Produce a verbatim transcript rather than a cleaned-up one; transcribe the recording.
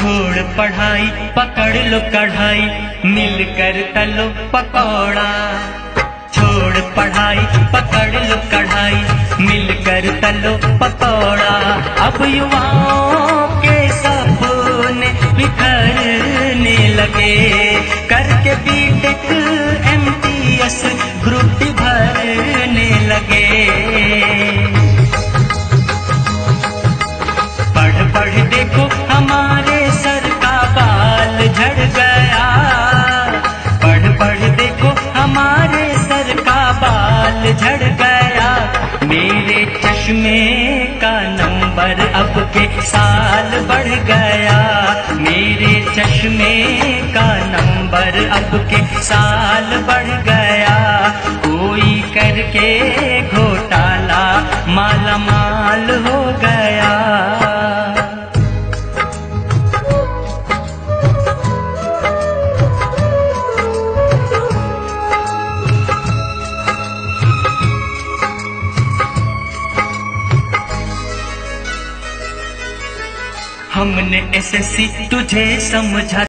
छोड़ पढ़ाई पकड़ लो कढ़ाई, मिलकर तलो पकौड़ा। छोड़ पढ़ाई पकड़ लो कढ़ाई, मिलकर तलो पकौड़ा। अब युवाओं के सपने बिखरने लगे, करके बीटेक एमटीएस ग्रुप डी भरने लगे। पढ़ पढ़ देखो हमारे सर का बाल झड़ गया, पढ़ पढ़ देखो हमारे सर का बाल झड़ गया। मेरे चश्मे का नंबर अब के साल बढ़ गया, मेरे चश्मे का नंबर अब के साल बढ़ गया। कोई करके घोटाला माला माल हो गया। हमने एसएससी तुझे समझा